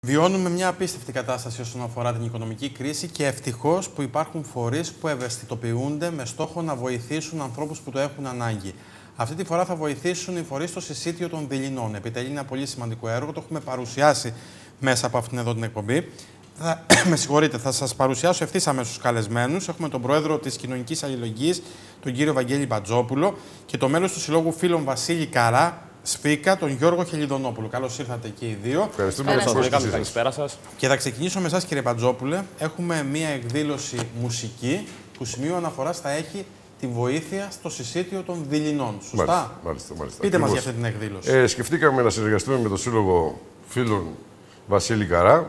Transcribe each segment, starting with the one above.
Βιώνουμε μια απίστευτη κατάσταση όσον αφορά την οικονομική κρίση και ευτυχώς που υπάρχουν φορείς που ευαισθητοποιούνται με στόχο να βοηθήσουν ανθρώπους που το έχουν ανάγκη. Αυτή τη φορά θα βοηθήσουν οι φορείς στο συσίτιο των δειλινών. Επιτελεί ένα πολύ σημαντικό έργο, το έχουμε παρουσιάσει μέσα από αυτήν εδώ την εκπομπή. Με συγχωρείτε, θα σας παρουσιάσω ευθύς αμέσως καλεσμένους. Έχουμε τον πρόεδρο της Κοινωνικής Αλληλεγγύης, τον κύριο Βαγγέλη Μπατζόπουλο, και το μέλος του Συλλόγου Φίλων Βασίλη Καρά, ΣΦΙΚΑ, τον Γιώργο Χελιδονόπουλο. Καλώς ήρθατε και οι δύο. Ευχαριστούμε. Καλησπέρα σας. Και θα ξεκινήσω με εσάς, κύριε Μπατζόπουλε. Έχουμε μία εκδήλωση μουσική που σημείο αναφοράς θα έχει τη βοήθεια στο συσίτιο των δειλινών. Σωστά? Μάλιστα. Πείτε μας για αυτή την εκδήλωση. Σκεφτήκαμε να συνεργαστούμε με το Σύλλογο Φίλων Βασίλη Καρά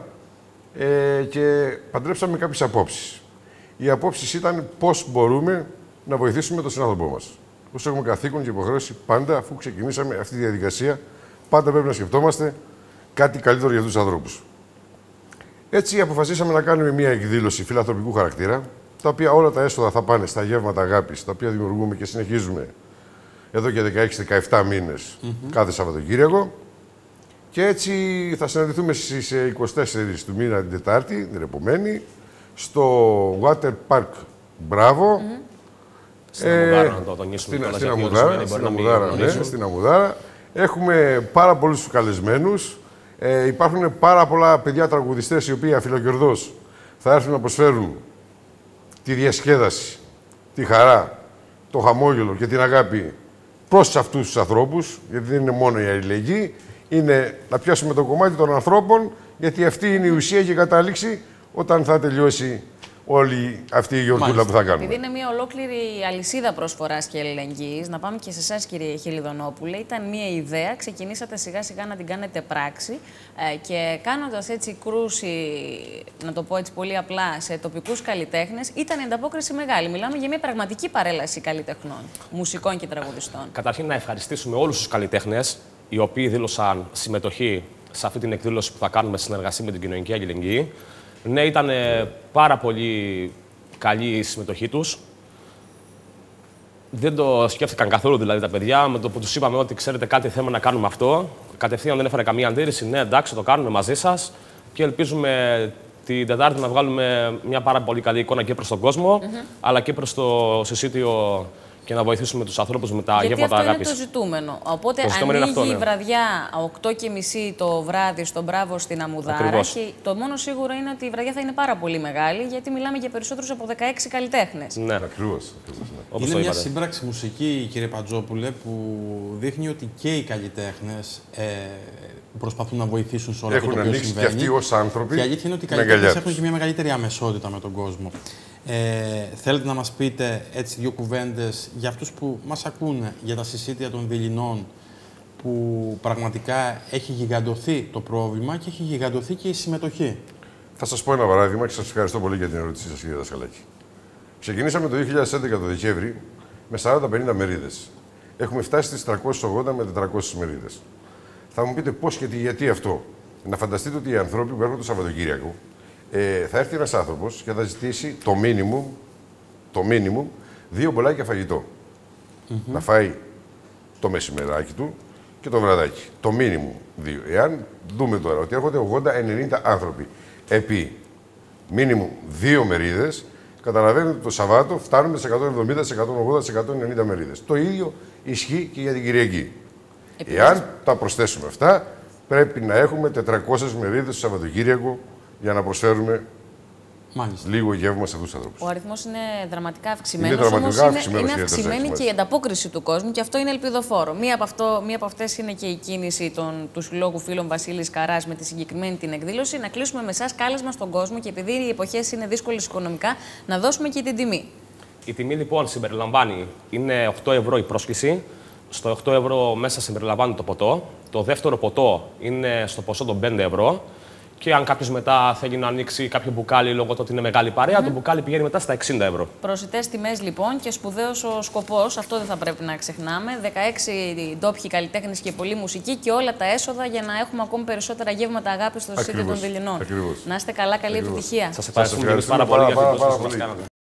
και παντρέψαμε κάποιες απόψεις. Οι απόψεις ήταν πώς μπορούμε να βοηθήσουμε τον συνάνθρωπό μας. Πώς έχουμε καθήκον και υποχρέωση πάντα, αφού ξεκινήσαμε αυτή τη διαδικασία, πάντα πρέπει να σκεφτόμαστε κάτι καλύτερο για αυτούς τους ανθρώπους. Έτσι, αποφασίσαμε να κάνουμε μια εκδήλωση φιλανθρωπικού χαρακτήρα, τα οποία όλα τα έσοδα θα πάνε στα γεύματα αγάπης, τα οποία δημιουργούμε και συνεχίζουμε εδώ και 16-17 μήνες κάθε Σαββατοκύριακο. Και έτσι θα συναντηθούμε στις 24 του μήνα την Τετάρτη, την επομένη, στο Water Park Μπράβο. Στην Αμουδάρα, να το τονίσουμε. Στην Αμουδάρα. Έχουμε πάρα πολλούς καλεσμένους. Υπάρχουν πάρα πολλά παιδιά τραγουδιστές οι οποίοι αφιλοκερδώς θα έρθουν να προσφέρουν τη διασκέδαση, τη χαρά, το χαμόγελο και την αγάπη προς αυτούς τους ανθρώπους, γιατί δεν είναι μόνο η αλληλεγγύη, είναι να πιάσουμε το κομμάτι των ανθρώπων, γιατί αυτή είναι η ουσία και η κατάληξη όταν θα τελειώσει όλη αυτή η γιορτούλα που θα κάνουμε. Επειδή είναι μια ολόκληρη αλυσίδα προσφοράς και αλληλεγγύης, να πάμε και σε εσάς, κύριε Χελιδονόπουλε. Ήταν μια ιδέα, ξεκινήσατε σιγά-σιγά να την κάνετε πράξη και κάνοντας έτσι κρούση, να το πω έτσι πολύ απλά, σε τοπικούς καλλιτέχνες, ήταν η ανταπόκριση μεγάλη. Μιλάμε για μια πραγματική παρέλαση καλλιτεχνών, μουσικών και τραγουδιστών. Καταρχήν, να ευχαριστήσουμε όλους τους καλλιτέχνες οι οποίοι δήλωσαν συμμετοχή σε αυτή την εκδήλωση που θα κάνουμε στη συνεργασία με την Κοινωνική Αλληλεγγύη. Ναι, ήταν πάρα πολύ καλή η συμμετοχή τους. Δεν το σκέφτηκαν καθόλου δηλαδή τα παιδιά. Με το που τους είπαμε ότι ξέρετε κάτι θέμα να κάνουμε αυτό, κατευθείαν δεν έφερε καμία αντίρρηση. Ναι, εντάξει, το κάνουμε μαζί σας και ελπίζουμε την Τετάρτη να βγάλουμε μια πάρα πολύ καλή εικόνα και προς τον κόσμο, αλλά και προς το συσίτιο και να βοηθήσουμε τους ανθρώπους με τα γεύματα αγάπης. Αυτό είναι το ζητούμενο. Οπότε ανοίγει η βραδιά 8:30 το βράδυ στον Μπράβο στην Αμουδάρα. Ακριβώς. Και το μόνο σίγουρο είναι ότι η βραδιά θα είναι πάρα πολύ μεγάλη, γιατί μιλάμε για περισσότερους από 16 καλλιτέχνες. Ναι, ακριβώς. Είναι μια σύμπραξη μουσική, κύριε Μπατζόπουλε, που δείχνει ότι και οι καλλιτέχνες προσπαθούν να βοηθήσουν σε όλα αυτά που συμβαίνει. Έχουν ανοίξει και αυτοί ως άνθρωποι. Και η αλήθεια είναι ότι οι καλλιτέχνες έχουν και μια μεγαλύτερη αμεσότητα με τον κόσμο. Θέλετε να μας πείτε έτσι δύο κουβέντες για αυτούς που μας ακούνε για τα συσίτια των δειλινών, που πραγματικά έχει γιγαντωθεί το πρόβλημα και έχει γιγαντωθεί και η συμμετοχή? Θα σας πω ένα παράδειγμα και σας ευχαριστώ πολύ για την ερώτησή σας, κύριε Δασκαλάκη. Ξεκινήσαμε το 2011 το Δεκέμβρη με 40-50 μερίδες. Έχουμε φτάσει στις 380 με 400 μερίδες. Θα μου πείτε πώς και γιατί αυτό. Να φανταστείτε ότι οι άνθρωποι που έρχονται το Σαββατοκύριακο, θα έρθει ένας άνθρωπος και θα ζητήσει το minimum 2 μπολάκια φαγητό. Να φάει το μεσημεράκι του και το βραδάκι. Το minimum 2. Εάν δούμε τώρα ότι έρχονται 80-90 άνθρωποι επί minimum 2 μερίδες, καταλαβαίνετε ότι το Σαββάτο φτάνουμε σε 170, σε 180, σε 190 μερίδες. Το ίδιο ισχύει και για την Κυριακή. Εάν τα προσθέσουμε αυτά, πρέπει να έχουμε 400 μερίδες το Σαββατοκύριακο για να προσφέρουμε λίγο γεύμα σε αυτούς τους ανθρώπους. Ο αριθμός είναι δραματικά αυξημένος, όμως είναι αυξημένη και η ανταπόκριση του κόσμου και αυτό είναι ελπιδοφόρο. Μία από αυτές είναι και η κίνηση του Συλλόγου Φίλων Βασίλης Καράς με τη συγκεκριμένη την εκδήλωση. Να κλείσουμε με εσάς κάλεσμα στον κόσμο και επειδή οι εποχές είναι δύσκολες οικονομικά, να δώσουμε και την τιμή. Η τιμή λοιπόν συμπεριλαμβάνει, είναι 8 ευρώ η πρόσκληση. Στο 8 ευρώ μέσα συμπεριλαμβάνει το ποτό. Το δεύτερο ποτό είναι στο ποσό των 5 ευρώ. Και αν κάποιος μετά θέλει να ανοίξει κάποιο μπουκάλι λόγω του ότι είναι μεγάλη παρέα, το μπουκάλι πηγαίνει μετά στα 60 ευρώ. Προσιτές τιμές λοιπόν και σπουδαίος ο σκοπός, αυτό δεν θα πρέπει να ξεχνάμε. 16 ντόπιοι καλλιτέχνες και πολλή μουσική και όλα τα έσοδα για να έχουμε ακόμη περισσότερα γεύματα αγάπης στο συσίτιο των δειλινών. Να είστε καλά, καλή επιτυχία. Σας ευχαριστούμε πάρα πολύ για την πρόσκληση που μας κάνατε.